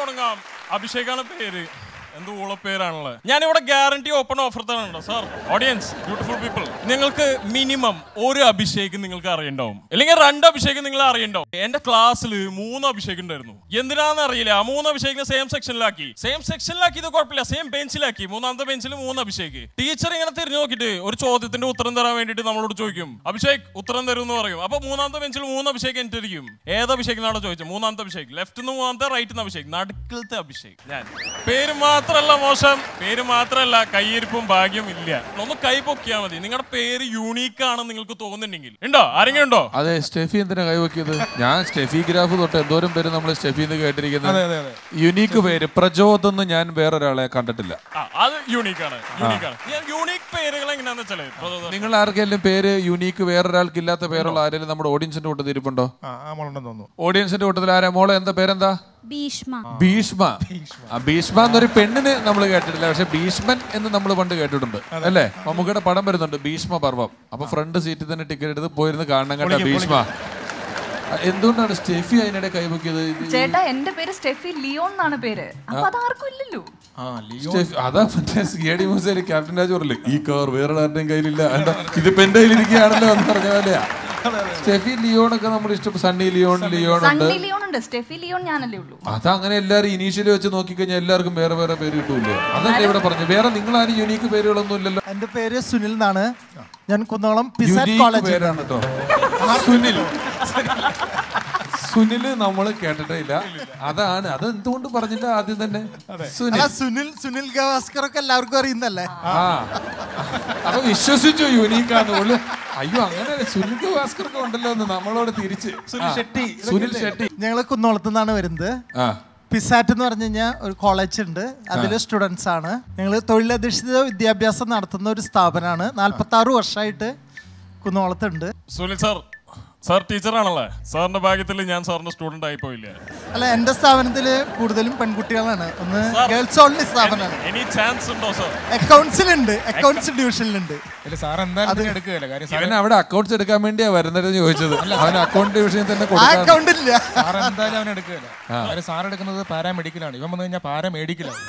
തുടങ്ങാം. അഭിഷേകാണ് പേര്. എന്ത് ഊളപ്പേരാണല്ലോ. ഞാനിവിടെ ഗ്യാരണ്ടി ഓപ്പൺ ഓഫർ തരുന്നുണ്ടോ സാർ? ഓഡിയൻസ്, ബ്യൂട്ടിഫുൾ പീപ്പിൾ, നിങ്ങൾക്ക് മിനിമം ഒരു അഭിഷേക് നിങ്ങൾക്ക് അറിയണ്ടാവും, അല്ലെങ്കിൽ 2 അഭിഷേക് നിങ്ങൾ അറിയണ്ടാവും. എന്റെ ക്ലാസ്സിൽ 3 അഭിഷേക് ഉണ്ടായിരുന്നു. എന്തിനാന്ന് അറിയില്ല. 3 അഭിഷേകിനെ സെയിം സെക്ഷനിലാക്കി. ഇത് കുഴപ്പമില്ല, സെയിം ബെഞ്ചിലാക്കി. 3ാമത്തെ ബെഞ്ചിൽ 3 അഭിഷേക്. ടീച്ചർ ഇങ്ങനെ തിരിഞ്ഞു നോക്കിയിട്ട് ഒരു ചോദ്യത്തിന്റെ ഉത്തരം തരാൻ വേണ്ടിയിട്ട് നമ്മളോട് ചോദിക്കും, അഭിഷേക് ഉത്തരം തരും എന്ന് പറയും. അപ്പൊ 3ാമത്തെ ബെഞ്ചിൽ 3 അഭിഷേക് എന്നിട്ടിരിക്കും. ഏത് അഭിഷേകിനാണോ ചോദിച്ചത്? 3ാമത്തെ അഭിഷേക്. ലെഫ്റ്റ് നിന്ന് 3ാമത്തെ, റൈറ്റ് നിന്ന് അഭിഷേക്, നടുക്കിലത്തെ അഭിഷേക് ഞാൻ. പേര് മാത്രല്ല മോശം, പേര് മാത്രല്ല കയ്യിരിപ്പും ഭാഗ്യം ഇല്ല. ഒന്ന് കൈ പൊക്കിയാ മതി. നിങ്ങളുടെ പേര് യൂണീക്ക് ആണെന്ന് നിങ്ങൾക്ക് തോന്നുന്നുണ്ടെങ്കിൽ. ഉണ്ടോ? ആരെങ്കിലും ഉണ്ടോ? അതെ, സ്റ്റെഫി എന്തിനാ കൈവക്കിയത്? ഞാൻ സ്റ്റെഫി ഗ്രാഫ് തൊട്ട് എന്തോരം പേര് നമ്മൾ സ്റ്റെഫി എന്ന് കേട്ടിരിക്കുന്നത്. യുണീക്ക് പേര് പ്രചോദനം ഞാൻ വേറൊരാളെ കണ്ടിട്ടില്ല. അത് യൂണീക്കാണ്. യൂണീക്ക് പേരുകൾ എങ്ങനെയാന്ന് വെച്ചാല്, നിങ്ങൾ ആർക്കെങ്കിലും പേര് യൂണീക്ക് വേറൊരാൾക്ക് ഇല്ലാത്ത പേരുള്ള ആരെങ്കിലും നമ്മുടെ ഓഡിയൻസിന്റെ കൂട്ടത്തിൽ ഇരിപ്പുണ്ടോ? ഓഡിയൻസിന്റെ കൂട്ടത്തിൽ ആരാ? മോളെ എന്താ പേരെന്താ? ഭീഷ്മ. ഭീഷ്മ എന്നൊരു പെണ്ണിന് നമ്മൾ കേട്ടിട്ടില്ല, പക്ഷെ ഭീഷ്മൻ എന്ന് നമ്മൾ പണ്ട് കേട്ടിട്ടുണ്ട് അല്ലേ? മമ്മൂക്കയുടെ പടം വരുന്നുണ്ട്, ഭീഷ്മ പർവം. അപ്പൊ ഫ്രണ്ട് സീറ്റിൽ തന്നെ ടിക്കറ്റ് എടുത്ത് പോയിരുന്ന് കാണണം കേട്ടോ ഭീഷ്മ. എന്തുകൊണ്ടാണ് സ്റ്റെഫി അതിനിടെ കൈവക്കിയത്? ചേട്ടാ, എന്റെ പേര് സ്റ്റെഫി ലിയോൺ എന്നാണ് പേര്. അപ്പൊ അതാർക്കും ഇല്ലല്ലോ. അതാ CID മ്യൂസിയത്തിൽ ക്യാപ്റ്റൻ രാജു പറഞ്ഞില്ലേ, ഈ കാർ വേറെ ആരുടെയും കയ്യിലില്ല, ഇതിപ്പോ എന്റെ കയ്യിലിരിക്കുകയാണല്ലോ എന്ന് പറഞ്ഞ പോലെയാ. സ്റ്റെഫി ലിയോൺ ഒക്കെ നമ്മൾ ഇഷ്ടപ്പെട്ടു. സണ്ണി ലിയോൺ ഉണ്ട്. സ്റ്റെഫി ലിയോൺ ഞാനല്ലേ ഉള്ളൂ. അതങ്ങനെ എല്ലാരും ഇനീഷ്യലി വെച്ച് നോക്കിക്കഴിഞ്ഞാൽ എല്ലാവർക്കും വേറെ വേറെ പേര് കിട്ടൂല്ലേ? അതല്ലേ ഇവിടെ പറഞ്ഞു. വേറെ നിങ്ങൾ ആരും യുണീക്ക് പേരുകളൊന്നും ഇല്ലല്ലോ. എന്റെ പേര് സുനിൽ എന്നാണ്. ഞാൻ കുന്നോളം പേരാണ് കേട്ടോ. സുനിൽ നമ്മൾ കേട്ടിട്ടേ ഇല്ല. അതാണ് അത് എന്തുകൊണ്ട് പറഞ്ഞില്ല ആദ്യം തന്നെ. സുനിൽ ഗവാസ്കർ ഒക്കെ എല്ലാവർക്കും അറിയുന്നല്ലേ. അപ്പൊ വിശ്വസിച്ചു യൂണീക്കാന്ന്. അയ്യോ, അങ്ങനെ സുനിൽ ഗവാസ്കർ ഒക്കെ ഉണ്ടല്ലോ എന്ന് നമ്മളോട് തിരിച്ച്. സുനിൽ ഷെട്ടി. ഞങ്ങള് കുന്നോളത്ത് നിന്നാണ് വരുന്നത്. പിസാറ്റ് എന്ന് പറഞ്ഞു കഴിഞ്ഞാൽ ഒരു കോളേജ് ഉണ്ട്, അതിൽ സ്റ്റുഡൻസ് ആണ്. ഞങ്ങൾ തൊഴിലധിഷ്ഠിത വിദ്യാഭ്യാസം നടത്തുന്ന ഒരു സ്ഥാപനമാണ്. 46 വർഷമായിട്ട് കുന്നോളത്തുണ്ട്. സുനിൽ സാർ ടീച്ചറാണല്ലേ? സാറിന്റെ ഭാഗ്യത്തിൽ ഞാൻ സാറിന്റെ സ്റ്റുഡന്റ് ആയി പോയില്ല. അല്ല, എന്റെ സ്ഥാപനത്തില് കൂടുതലും പെൺകുട്ടികളാണ്. ഒന്ന് ഗേൾസ് ഓൺലി സ്ഥാപനമാണ്. എനി ചാൻസ് ഉണ്ടോ സാർ? അക്കൗണ്ട്സിലുണ്ട്, അക്കൗണ്ട്സ് ഡിവിഷനിലുണ്ട്. അവൻ അവിടെ അക്കൗണ്ട്സ് എടുക്കാൻ വേണ്ടിയാ വരുന്നത് ചോദിച്ചത്. അവൻ അക്കൗണ്ട് ഡിവിഷനിൽ തന്നെ അക്കൗണ്ട് ഇല്ല. എന്തായാലും അവൻ എടുക്കുകയില്ല. സാർ എടുക്കുന്നത് പാരാമെഡിക്കലാണ്. ഇവൻ വന്നു കഴിഞ്ഞാൽ പാരാമെഡിക്കലാണ്.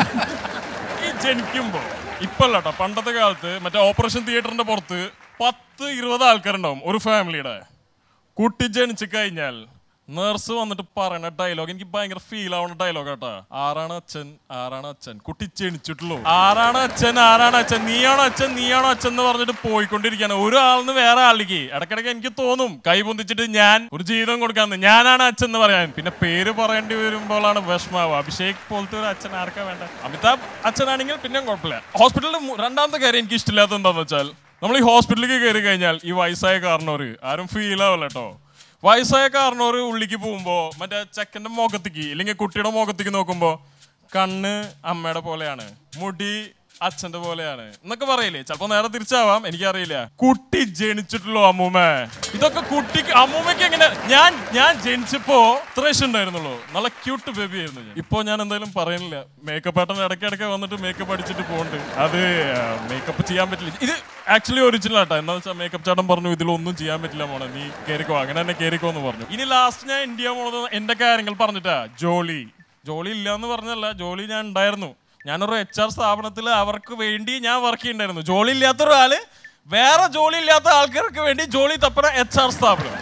ഈ ജനിക്കുമ്പോ ഇപ്പല്ലോ പണ്ടത്തെ കാലത്ത് മറ്റേ ഓപ്പറേഷൻ തിയേറ്ററിന്റെ പുറത്ത് 10-20 ആൾക്കാരുണ്ടാവും ഒരു ഫാമിലിയുടെ. കുട്ടി ജനിച്ചു കഴിഞ്ഞാൽ നേഴ്സ് വന്നിട്ട് പറയുന്ന ഡയലോഗ് എനിക്ക് ഭയങ്കര ഫീൽ ആവുന്ന ഡയലോഗ് കേട്ടാ. ആരാണ് അച്ഛൻ? കുട്ടി ജനിച്ചിട്ടുള്ളൂ. ആരാണ് അച്ഛൻ? നീയാണോ അച്ഛൻ എന്ന് പറഞ്ഞിട്ട് പോയിക്കൊണ്ടിരിക്കുകയാണ്. ഒരാളിന്ന് വേറെ ആളിലേക്ക്. ഇടയ്ക്കിടയ്ക്ക് എനിക്ക് തോന്നും കൈ പൊന്തിച്ചിട്ട് ഞാൻ ഒരു ജീവിതം കൊടുക്കാന്ന്, ഞാനാണ് അച്ഛൻ എന്ന് പറയാൻ. പിന്നെ പേര് പറയേണ്ടി വരുമ്പോഴാണ് വിഷമാവുക. അഭിഷേക് പോലത്തെ ഒരു അച്ഛൻ ആർക്കാ വേണ്ട? അമിതാഭ് അച്ഛനാണെങ്കിൽ പിന്നെ കുഴപ്പമില്ല. ഹോസ്പിറ്റലിൽ 2ാമത്തെ കാര്യം എനിക്ക് ഇഷ്ടമില്ലാത്ത എന്താന്ന് വെച്ചാൽ, നമ്മൾ ഈ ഹോസ്പിറ്റലിലേക്ക് കയറി കഴിഞ്ഞാൽ ഈ വയസ്സായ കാരണവര് ആരും ഫീൽ ആവില്ല കേട്ടോ. വയസ്സായ കാരണവര് ഉള്ളിലേക്ക് പോകുമ്പോ മറ്റേ ചെക്കൻ്റെ മുഖത്തേക്ക് അല്ലെങ്കിൽ കുട്ടിയുടെ മുഖത്തേക്ക് നോക്കുമ്പോ കണ്ണ് അമ്മയുടെ പോലെയാണ്, മുടി അച്ഛന്റെ പോലെയാണ് എന്നൊക്കെ പറയില്ലേ? ചിലപ്പോ നേരെ തിരിച്ചാവാം, എനിക്കറിയില്ല. കുട്ടി ജനിച്ചിട്ടുള്ളൂ അമ്മൂമ്മ. ഇതൊക്കെ കുട്ടിക്ക് അമ്മൂമ്മയ്ക്ക് എങ്ങനെ? ഞാൻ ജനിച്ചപ്പോ ഇത്രേഷ് ഉണ്ടായിരുന്നുള്ളൂ. നല്ല ക്യൂട്ട് ബേബി ആയിരുന്നു. ഇപ്പൊ ഞാൻ എന്തായാലും പറയുന്നില്ല. മേക്കപ്പ് ആട്ടൻ ഇടയ്ക്കിടയ്ക്ക് വന്നിട്ട് മേക്കപ്പ് അടിച്ചിട്ട് പോകുന്നുണ്ട്. അത് മേക്കപ്പ് ചെയ്യാൻ പറ്റില്ല. ഇത് ആക്ച്വലി ഒറിജിനൽ ആട്ടാ. എന്താ വെച്ചാൽ മേക്കപ്പ് ചേട്ടൻ പറഞ്ഞു ഇതിലൊന്നും ചെയ്യാൻ പറ്റില്ല മോനെ, നീ കയറിക്കോ, അങ്ങനെ തന്നെ കയറിക്കോ എന്ന് പറഞ്ഞു. ഇനി ലാസ്റ്റ് ഞാൻ ഇന്ത്യ പോണത് എന്റെ കാര്യങ്ങൾ പറഞ്ഞിട്ടാ. ജോലി ഇല്ല എന്ന് പറഞ്ഞല്ല, ജോലി ഞാൻ ഉണ്ടായിരുന്നു. ഞാനൊരു HR സ്ഥാപനത്തിൽ അവർക്ക് വേണ്ടി ഞാൻ വർക്ക് ചെയ്യുന്നുണ്ടായിരുന്നു. ജോലി ഇല്ലാത്തൊരാള് വേറെ ജോലി ഇല്ലാത്ത ആൾക്കാർക്ക് വേണ്ടി ജോലി തപ്പണ HR സ്ഥാപനം.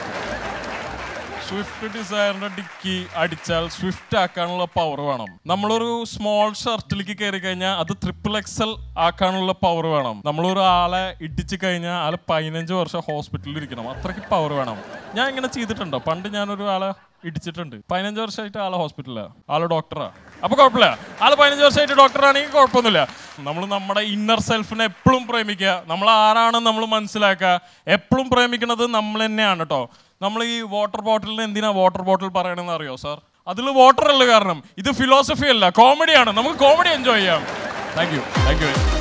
സ്വിഫ്റ്റ് ഡിസയറിന്റെ ഡിക്കി അടിച്ചാൽ സ്വിഫ്റ്റ് ആക്കാനുള്ള പവർ വേണം. നമ്മളൊരു സ്മോൾ ഷർട്ടിലേക്ക് കയറി കഴിഞ്ഞാൽ അത് XXL ആക്കാനുള്ള പവർ വേണം. നമ്മളൊരു ആളെ ഇടിച്ചു കഴിഞ്ഞാൽ ആള് 15 വർഷം ഹോസ്പിറ്റലിൽ ഇരിക്കണം. അത്രയ്ക്ക് പവർ വേണം. ഞാൻ ഇങ്ങനെ ചെയ്തിട്ടുണ്ടോ? പണ്ട് ഞാനൊരു ആളെ ഇടിച്ചിട്ടുണ്ട്. 15 വർഷമായിട്ട് ആളെ ഹോസ്പിറ്റലാണ്. ആള് ഡോക്ടറാ. അപ്പൊ കുഴപ്പമില്ല. ആള് 15 വർഷമായിട്ട് ഡോക്ടറാണെങ്കിൽ കുഴപ്പമൊന്നുമില്ല. നമ്മൾ നമ്മുടെ ഇന്നർ സെൽഫിനെ എപ്പോഴും പ്രേമിക്കുക. നമ്മൾ ആരാണെന്ന് നമ്മൾ മനസ്സിലാക്കുക. എപ്പോഴും പ്രേമിക്കുന്നത് നമ്മൾ തന്നെയാണ് കേട്ടോ. നമ്മൾ ഈ വാട്ടർ ബോട്ടിലിന് എന്തിനാ വാട്ടർ ബോട്ടിൽ പറയണമെന്ന് അറിയോ സാർ? അതിൽ വാട്ടർ അല്ല കാരണം. ഇത് ഫിലോസഫി അല്ല, കോമഡിയാണ്. നമുക്ക് കോമഡി എൻജോയ് ചെയ്യാം. Thank U.